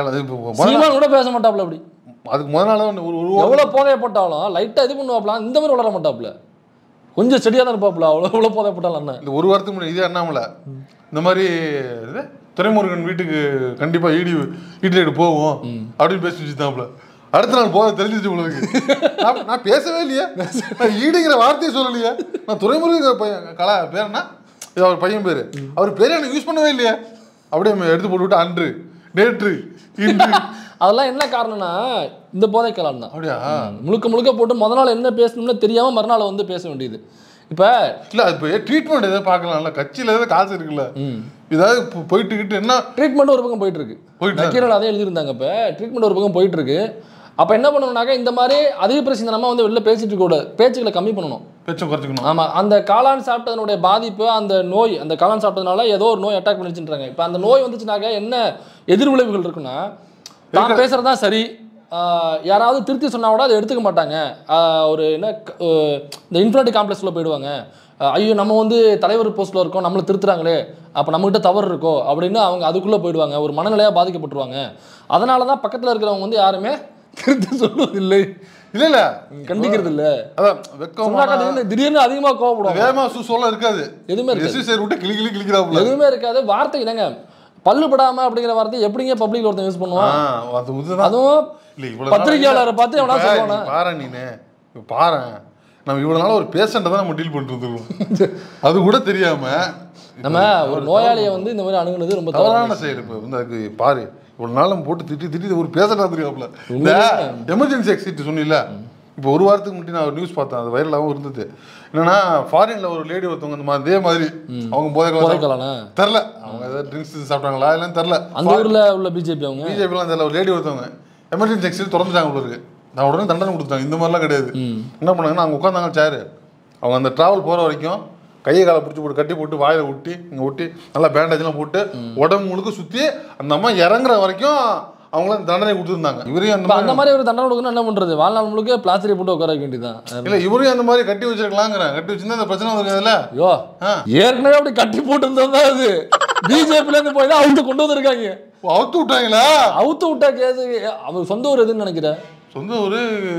சீமான் கூட பேச மாட்டாப்ல அப்படி அதுக்கு முதல் நாள் எவ்வளோ போதைய போட்டாலும் லைட்டாக இது பண்ணுவாப்லாம் இந்த மாதிரி வளர மாட்டாப்ல கொஞ்சம் செடியாக தான் இருப்பாப்ல அவ்வளோ எவ்வளோ போதை போட்டாலும் அண்ணன் இந்த ஒரு வாரத்துக்கு முன்னாடி இதே அண்ணாமலை இந்த மாதிரி துரைமுருகன் வீட்டுக்கு கண்டிப்பா ஈடி ஈடி ரைடு போவோம் அப்படின்னு பேசி வச்சுதாப்ல. அடுத்த நாள் போத தெரிஞ்சிச்சு உங்களுக்கு நான் பேசவே இல்லையே, நான் ஈடுங்கிற வார்த்தையை சொல்லலையே, நான் துரைமுருகன் பையன் கலா பேர் என்ன இது அவர் பையன் பேரு அவர் பேரே எனக்கு யூஸ் பண்ணவே இல்லையா அப்படியே எடுத்து போட்டு விட்டு அன்று நேற்று இன்று அதெல்லாம் என்ன காரணம்னா இந்த போதைக்காலம் தான். அப்படியா முழுக்க முழுக்க போட்டு முத நாள் என்ன பேசணும்னு தெரியாம மறுநாள் வந்து பேச வேண்டியது. இப்ப இல்ல இப்போ ட்ரீட்மெண்ட் ஏதாவது பார்க்கலாம்ல, கட்சியில ஏதாவது காசு இருக்குல்ல ஏதாவது போயிட்டு கிட்டு என்ன ட்ரீட்மெண்ட் ஒரு பக்கம் போயிட்டு இருக்கு நக்கீரன் அதே எழுதியிருந்தாங்க. இப்போ ட்ரீட்மெண்ட் ஒரு பக்கம் போயிட்டு இருக்கு. அப்போ என்ன பண்ணணும்னாக்கா இந்த மாதிரி அதிக பிரச்சனை நம்ம வந்து வெளில பேசிட்டு இருக்க கூடாது, பேச்சுக்களை கம்மி பண்ணணும், பேச்சை குறைச்சிக்கணும். ஆமாம் அந்த காளான் சாப்பிட்டதனுடைய பாதிப்பு அந்த நோய் அந்த காளான் சாப்பிட்டதுனால ஏதோ ஒரு நோய் அட்டாக் பண்ணிச்சுன்றாங்க. இப்போ அந்த நோய் வந்துச்சுனாக்கா என்ன எதிர்விளைவுகள் இருக்குன்னா நான் பேசுறது தான் சரி, யாராவது திருத்தி சொன்னால் கூட அதை எடுத்துக்க மாட்டாங்க, ஒரு என்ன இந்த இன்ஃபினிட்டி காம்ப்ளெக்ஸில் போயிடுவாங்க, ஐயோ நம்ம வந்து தலைவர் போஸ்ட்டில் இருக்கோம் நம்மளை திருத்துறாங்களே அப்போ நம்மகிட்ட தவறு இருக்கோ அப்படின்னு அவங்க அதுக்குள்ளே போயிடுவாங்க, ஒரு மனநிலையாக பாதிக்கப்பட்டுருவாங்க. அதனால தான் பக்கத்தில் இருக்கிறவங்க வந்து யாருமே திருத்த சொல்வதில்லை இல்ல இல்ல கண்டிக்கிறது இல்ல. அதான் வெக்கம் திடீர்னு அதிகமா கோவப்படுவாங்க, வேகமா சூசோலாம் இருக்காது, எதுவுமே விட்டு கிளி கிளி கிளிக்கிறாப்புல எதுவுமே இருக்காது. வார்த்தை என்னங்க பல்லு படாம அப்படிங்கிற வார்த்தை எப்படிங்க பப்ளிக்ல ஒருத்தன் யூஸ் பண்ணுவான், அதுவும் பத்திரிகையாளரை பார்த்து எவனா சொல்லுவானா பாரு நீனு பாரு நம்ம இவ்வளவு நாள் ஒரு பேஷண்ட்டை தான் நம்ம டீல் பண்ணிட்டு இருக்கோம் அது கூட தெரியாம நம்ம ஒரு நோயாளியை வந்து இந்த மாதிரி அணுகுனது ரொம்ப தவறான செயல். இப்போ வந்து அதுக்கு பாரு இவ்வளவு நாள் நம்ம போட்டு திட்டி திட்டி ஒரு பேஷண்ட் வந்துருக்காப்புல இந்த எமர்ஜென்சி எக்ஸிட் சொன்னில. இப்போ ஒரு வாரத்துக்கு முன்னாடி நான் ஒரு நியூஸ் பார்த்தேன், அது வைரலாகவும் இருந்தது. என்னன்னா ஃபாரின்ல ஒரு லேடி ஒருத்தவங்க இந்த மாதிரி அதே மாதிரி அவங்க போதைக்கலாம் தெரில, அவங்க ஏதாவது ட்ரிங்க்ஸ் சாப்பிட்டாங்களா இல்லைன்னு தெரில, அந்த ஊர்ல உள்ள பிஜேபி அவங்க பிஜேபிலாம் தெரியல, ஒரு லேடி ஒருத்தவங்க எமர்ஜென்சி எக்ஸிட் திறந்துட்டாங்க உங்களுக்கு, நான் உடனே தண்டனை கொடுத்தாங்க. இந்த மாதிரிலாம் கிடையாது. என்ன பண்ணாங்கன்னா அவங்க உட்காந்தாங்க சேரு, அவங்க அந்த டிராவல் போகிற வரைக்கும் கையை காலை பிடிச்சி போட்டு கட்டி போட்டு வாயில ஒட்டி இங்கே ஒட்டி நல்லா பேண்டேஜ்லாம் போட்டு உடம்பு முழுக்க சுற்றி அந்த அம்மா இறங்குற வரைக்கும் அவங்களாம் தண்டனை கொடுத்துருந்தாங்க. இவரையும் அந்த அந்த மாதிரி ஒரு தண்டனை கொடுக்கணும் என்ன பண்ணுறது, வாழ்நாள் முழுக்க பிளாஸ்டரை போட்டு உட்கார வேண்டியதான். இல்லை இவரையும் அந்த மாதிரி கட்டி வச்சிருக்கலாங்கிறேன், கட்டி வச்சிருந்தா அந்த பிரச்சனை வந்துருக்காதுல்ல. ஐயோ ஏற்கனவே அப்படி கட்டி போட்டு இருந்தது அது பிஜேபிலேருந்து போய் தான் அவுத்து கொண்டு வந்திருக்காங்க. அவுத்து விட்டாங்களா? அவுத்து விட்டா கேது அவர் சொந்த ஊர் எதுன்னு நினைக்கிறேன், சொந்த ஊர்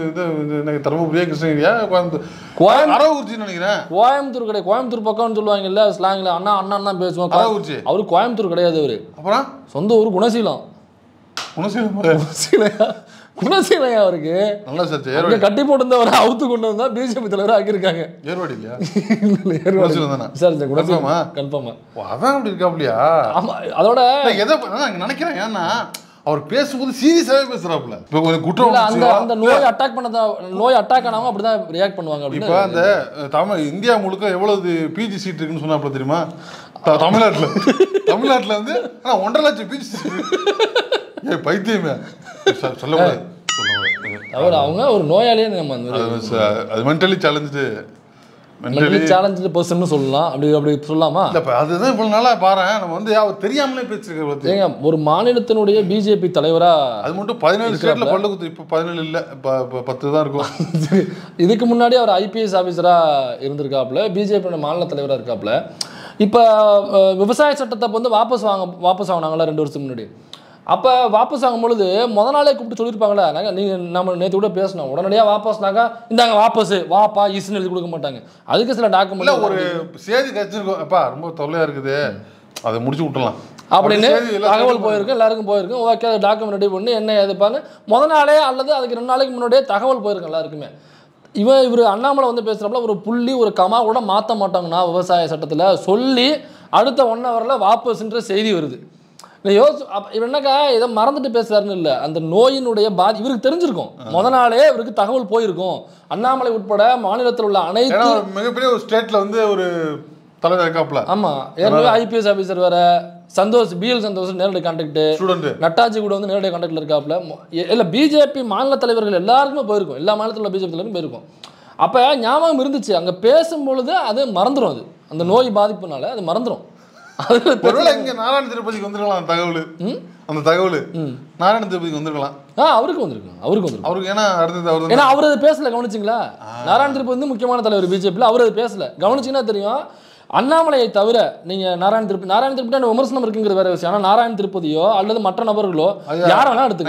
இது தருமபுரியா கிருஷ்ணகிரியா கோயம்புத்தூர் கோயம்புத்தூர் நினைக்கிறேன். கோயம்புத்தூர் கிடையாது, கோயம்புத்தூர் பக்கம்னு சொல்லுவாங்கல்ல ஸ்லாங்ல அண்ணா அண்ணா தான் பேசுவோம். அரவக்குறிச்சி அவரு கோயம்புத்தூர் கிடையாது, அவரு அப்புறம் சொந்த ஊர் குணசீலம். குணசீலையா குணசீலையா அவருக்கு நல்லா சார் அங்க கட்டி போட்டிருந்தவரை அவுத்து கொண்டு வந்தா பிஜேபி தலைவராக ஆக்கியிருக்காங்க. ஏர்வாடி இல்லையா? ஏர்வாடி சார் குணசீலமா கன்ஃபார்மா அதான் அப்படி இருக்கா? அப்படியா? ஆமா. அதோட எதை நினைக்கிறேன், ஏன்னா அவர் பேசும்போது சீரியஸாவே பேசுறாப்ல. இப்போ கொஞ்சம் குற்றம் அந்த அந்த நோய் அட்டாக் பண்ணதா நோய் அட்டாக் ஆனவங்க அப்படிதான் ரியாக்ட் பண்ணுவாங்க. இப்போ அந்த தமிழ் இந்தியா முழுக்க எவ்வளவு பிஜி சீட் இருக்குன்னு சொன்னாப்ல தெரியுமா? தமிழ்நாட்டுல தமிழ்நாட்டுல வந்து ஆனா ஒன்றரை லட்சம் பிஜி சீட். பைத்தியமே சொல்லக்கூடாது. அவர் அவங்க ஒரு நோயாளியே நம்ம அது mentally challenge mentally challenge person சொல்லலாம். அப்படி அப்படி சொல்லலாமா? இல்ல அதுதான் இவ்வளவு நாளா பாரு நம்ம வந்து அவர் தெரியாமலே பேசிருக்க. ஒரு மாநிலத்தினுடைய பிஜேபி தலைவரா அது மட்டும் பதினேழு ஸ்டேட்ல பல்ல குத்து. இப்ப பதினேழு இல்ல பத்து தான் இருக்கும். இதுக்கு முன்னாடி அவர் ஐபிஎஸ் ஆபீசரா இருந்திருக்காப்ல, பிஜேபி மாநில தலைவரா இருக்காப்ல. இப்ப விவசாய சட்டத்தை வந்து வாபஸ் வாங்க வாபஸ் வாங்கினாங்களா ரெண்டு வருஷத்துக்கு முன்னாடி. அப்போ வாபஸ் வாங்கும் பொழுது முத நாளே கூப்பிட்டு சொல்லியிருப்பாங்களே, நாங்கள் நீங்கள் நம்ம நேற்று கூட பேசணும், உடனடியாக வாபஸ்னாக்கா இந்தாங்க வாபஸ் வாப்பா இஸ்ன்னு எழுதி கொடுக்க மாட்டாங்க. அதுக்கு சில டாக்குமெண்ட் ஒரு சேதி கழிச்சிருக்கோம். அப்பா ரொம்ப தொல்லையாக இருக்குது, அதை முடிச்சு விட்டுலாம் அப்படின்னு தகவல் போயிருக்கு, எல்லாருக்கும் போயிருக்கு. ஓகே, அதை டாக்குமெண்ட் ரெடி பண்ணி என்ன எதுப்பாங்க முத நாளே அல்லது அதுக்கு ரெண்டு நாளைக்கு முன்னாடியே தகவல் போயிருக்கு எல்லாருக்குமே. இவன் இவர் அண்ணாமலை வந்து பேசுகிறப்பல ஒரு புள்ளி ஒரு கமா கூட மாற்ற மாட்டாங்கண்ணா விவசாய சட்டத்தில் சொல்லி அடுத்த ஒன் ஹவரில் வாபஸ்ன்ற செய்தி வருது. இல்லை யோசி இவர் என்னக்கா இதை மறந்துட்டு பேசுறாருன்னு இல்லை, அந்த நோயினுடைய பாதி இவருக்கு தெரிஞ்சிருக்கும். முத நாளே இவருக்கு தகவல் போயிருக்கும். அண்ணாமலை உட்பட மாநிலத்தில் உள்ள அனைத்து மிகப்பெரிய ஒரு ஸ்டேட்ல வந்து ஒரு தலைவர் இருக்காப்ல. ஆமா, ஏற்கனவே ஐபிஎஸ் ஆஃபீஸர் வேற சந்தோஷ் பிஎல் சந்தோஷ் நேரடி கான்டாக்ட், ஸ்டூடெண்ட் நட்டாஜி கூட வந்து நேரடி கான்டாக்ட்ல இருக்காப்ல. இல்லை பிஜேபி மாநில தலைவர்கள் எல்லாருக்குமே போயிருக்கும், எல்லா மாநிலத்தில் உள்ள பிஜேபி தலைவருக்கும் போயிருக்கும். அப்போ ஞாபகம் இருந்துச்சு, அங்கே பேசும்பொழுது அது மறந்துடும். அது அந்த நோய் பாதிப்புனால அது மறந்துடும். ஒருவேளை இங்க நாராயண திருப்பதிக்கு வந்திருக்கலாம் அந்த தகவல். அந்த தகவல் நாராயண திருப்பதிக்கு வந்திருக்கலாம். ஆ அவருக்கு வந்திருக்கும் அவருக்கு வந்துருக்கும் அவருக்கு ஏன்னா அடுத்தது அவர் ஏன்னா அவர் அது பேசல. கவனிச்சிங்களா? நாராயண திருப்பதி வந்து முக்கியமான தலைவர் பிஜேபியில், அவர் அது பேசல. கவனிச்சிங்கன்னா தெரியும். அண்ணாமலையை தவிர நீங்க நாராயண திருப்பதி நாராயண திருப்பதி விமர்சனம் இருக்குங்கிற வேற விஷயம். ஆனால் நாராயண திருப்பதியோ அல்லது மற்ற நபர்களோ யார் வேணா எடுத்துங்க,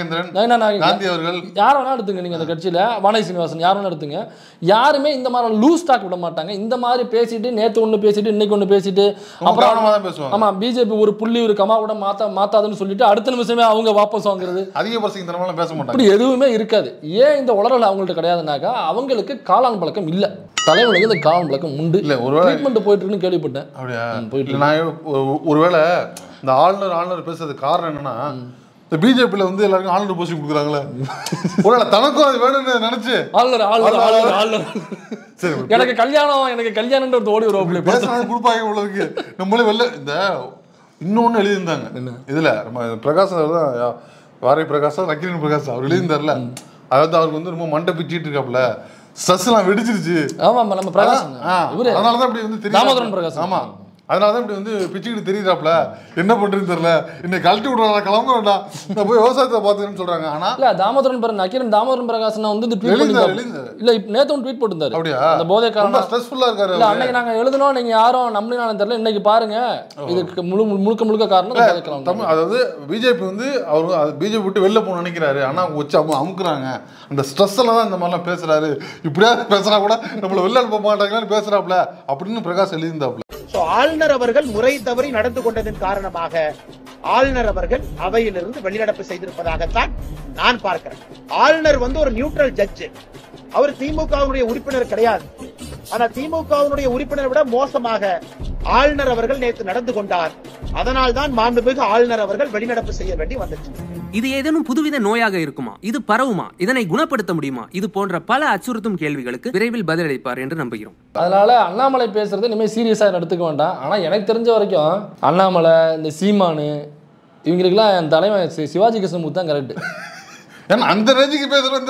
யார் வேணா எடுத்துங்க. நீங்க அந்த கட்சியில வானதி சீனிவாசன் யார் வேணா எடுத்துங்க. யாருமே இந்த மாதிரி லூஸ் டாக் விட மாட்டாங்க. இந்த மாதிரி பேசிட்டு நேற்று ஒன்று பேசிட்டு இன்னைக்கு ஒன்று பேசிட்டு அப்புறம் ஆமா பிஜேபி ஒரு புள்ளி ஒரு கமா கூட மாத்த மாத்தாதுன்னு சொல்லிட்டு அடுத்த நிமிஷமே அவங்க வாபஸ் வாங்குறது அதிகபட்சம் பேச மாட்டாங்க. அப்படி எதுவுமே இருக்காது. ஏன் இந்த உலகில் அவங்கள்ட்ட கிடையாதுனாக்கா அவங்களுக்கு காளான் பழக்கம் இல்லை. தலைவனுக்கு இந்த காளான் பழக்கம் உண்டு. இல்லை ஒரு ட்ரீட்மெண்ட் போயிட்டு இருக்குன்னு கேள்விப்பட்டேன். அப்படியா? போயிட்டு நான் ஒருவேளை இந்த ஆளுநர் ஆளுநர் பேசுறது காரணம் என்னன்னா, இந்த பிஜேபியில் வந்து எல்லாருக்கும் ஆளுநர் போஸ்டிங் கொடுக்குறாங்களே, ஒருவேளை தனக்கும் அது வேணும்னு நினைச்சு ஆளுநர் ஆளுநர் ஆளுநர் ஆளுநர் சரி எனக்கு கல்யாணம் எனக்கு கல்யாணம்ன்ற ஒரு ஓடி ஒரு பேசுறாங்க கொடுப்பாங்க உள்ளதுக்கு. நம்மளே வெளில இந்த இன்னொன்று எழுதியிருந்தாங்க இதுல நம்ம பிரகாஷ் தான் வாரை பிரகாஷா நக்கிரன் பிரகாஷ் அவர் எழுதியிருந்தார்ல, அதாவது அவருக்கு வந்து ரொம்ப மண்டை பிச்சுட்டு இருக்காப்புல, ஸ்ட்ரெஸ்லாம் வெடிச்சிருச்சு. ஆமா நம்ம பிரகாஷ் அதனால தான் இப்படி வந்து தெரியும் தாமோதரன் பிரகாஷ். ஆமா அதனால தான் இப்படி வந்து பிச்சுக்கிட்டு தெரியுறாப்ல, என்ன பண்றதுன்னு தெரியல, இன்னைக்கு கழட்டி விடுறா கிளம்புறா நான் போய் விவசாயத்தை பார்த்துக்கன்னு சொல்றாங்க. ஆனா இல்ல தாமோதரன் பிரகாஷ் நக்கிரன் தாமோதரன் பிரகாஷ் வந்து ட்வீட் பண்ணிருந்தாரு. இல்ல நேத்து ஒன்று ட்வீட் போட்டிருந்தாரு. அப்படியா? அந்த போதை காரணம் ஸ்ட்ரெஸ்ஃபுல்லா இருக்காரு. இல்ல அன்னைக்கு நாங்க எழுதணும், நீங்க யாரும் நம்பினாலும் தெரியல, இன்னைக்கு பாருங்க இதுக்கு முழு முழுக்க முழுக்க காரணம் போதை காரணம். தமிழ் அதாவது பிஜேபி வந்து அவரு பிஜேபி விட்டு வெளில போகணும்னு நினைக்கிறாரு, ஆனா அவங்க வச்சு அவங்க அமுக்குறாங்க. அந்த ஸ்ட்ரெஸ் எல்லாம் தான் இந்த மாதிரிலாம் பேசுறாரு. இப்படியாவது பேசுறா கூட நம்மள வெளில அனுப்ப மாட்டாங்கன்னு பேசுறாப்ல அப்படின்னு பிரகாஷ் எழுதியிருந்தாப்ல. ஆளுநர் அவர்கள் முறை தவறி நடந்து கொண்டதன் காரணமாக ஆளுநர் அவர்கள் அவையிலிருந்து வெளிநடப்பு செய்திருப்பதாகத்தான் நான் பார்க்கிறேன். ஆளுநர் வந்து ஒரு நியூட்ரல் ஜட்ஜ். அவர் திமுகவுடைய உறுப்பினர் கிடையாது. ஆனா திமுகவுடைய உறுப்பினரை விட மோசமாக ஆளுநர் அவர்கள் நேற்று நடந்து கொண்டார். அதனால் தான் மாண்புமிகு ஆளுநர் அவர்கள் வெளிநடப்பு செய்ய வேண்டி வந்துச்சு. இது ஏதேனும் புதுவித நோயாக இருக்குமா? இது பரவுமா? இதனை குணப்படுத்த முடியுமா? இது போன்ற பல அச்சுறுத்தும் கேள்விகளுக்கு விரைவில் பதிலளிப்பார் என்று நம்புகிறோம். அதனால அண்ணாமலை பேசுறது இனிமேல் சீரியஸா எடுத்துக்க வேண்டாம். ஆனா எனக்கு தெரிஞ்ச வரைக்கும் அண்ணாமலை இந்த சீமானு இவங்களுக்குலாம் என் தலைவன் சிவாஜி கிருஷ்ணமூர்த்தி தான் கரெக்ட். ஏன்னா அந்த ரேஞ்சுக்கு பேசுறேன்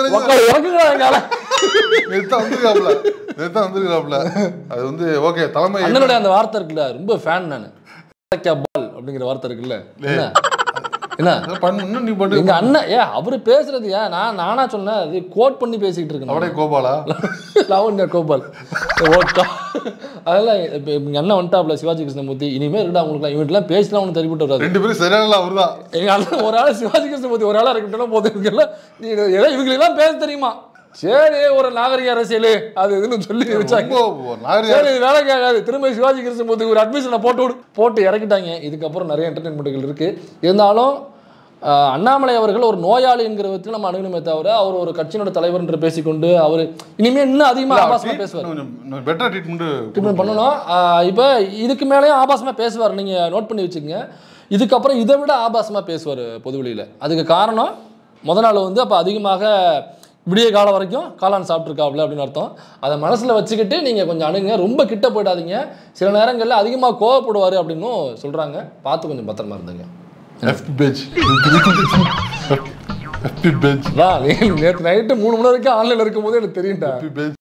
வந்துருக்காப்ல. அது வந்து ஓகே தலைமை அண்ணனுடைய அந்த வார்த்தை இருக்குல்ல, ரொம்ப ஃபேன் நானு. பால் அப்படிங்கிற வார்த்தை இருக்குல்ல, என்ன பண்ணு நீ பண்ணு எங்க அண்ணன் ஏன் அவரு பேசுறது ஏன் நான் நானா சொன்னேன், அது கோட் பண்ணி பேசிக்கிட்டு இருக்கேன். அவடே கோபாலா லவன்யா கோபால் ஓட்டா அதெல்லாம் எங்க அண்ணன் வந்துட்டாப்ல சிவாஜி கிருஷ்ணமூர்த்தி. இனிமேல் இருக்கா அவங்களுக்கு இவங்கெல்லாம் பேசலாம் ஒன்று தறிவிட்டு வராது. ரெண்டு பேரும் சரியான அவரு தான். எங்க அண்ணன் ஒரு ஆள் சிவாஜி கிருஷ்ணமூர்த்தி ஒரு ஆளா இருக்கட்டும் போது ஏதோ இவங்களுக்கெல்லாம் பேச தெரியுமா? சரி ஒரு நாகரிக அரசியல் அது இதுன்னு சொல்லி வச்சாங்க. வேலை கேட்காது. திரும்ப சிவாஜி கிருஷ்ணமூர்த்தி ஒரு அட்மிஷனை போட்டு போட்டு இறக்கிட்டாங்க. இதுக்கப்புறம் நிறைய என்டர்டைன்மெண்ட்டுகள் இருக்கு. இருந்தாலும் அண்ணாமலை அவர்கள் ஒரு நோயாளி என்கிற விதத்தில் நம்ம அணுகணுமே தவிர அவர் ஒரு கட்சியினோட தலைவர் என்று பேசிக்கொண்டு அவர் இனிமேல் இன்னும் அதிகமாக ஆபாசமாக பேசுவார். பெட்டர் ட்ரீட்மெண்ட் ட்ரீட்மெண்ட் பண்ணணும். இப்போ இதுக்கு மேலேயும் ஆபாசமாக பேசுவார், நீங்கள் நோட் பண்ணி வச்சுக்கோங்க. இதுக்கப்புறம் இதை விட ஆபாசமாக பேசுவார் பொதுவெளியில். அதுக்கு காரணம் முத நாள் வந்து அப்போ அதிகமாக விடிய காலம் வரைக்கும் காளான் சாப்பிட்ருக்காப்புல அப்படின்னு அர்த்தம். அதை மனசில் வச்சுக்கிட்டு நீங்கள் கொஞ்சம் அணுகுங்க, ரொம்ப கிட்ட போயிடாதீங்க. சில நேரங்களில் அதிகமாக கோவப்படுவார் அப்படின்னும் சொல்கிறாங்க, பார்த்து கொஞ்சம் பத்திரமா இருந்துங்க. நேற்று நைட்டு மூணு மணி வரைக்கும் ஆன்லைனில் இருக்கும் போது எனக்கு தெரியும்டா.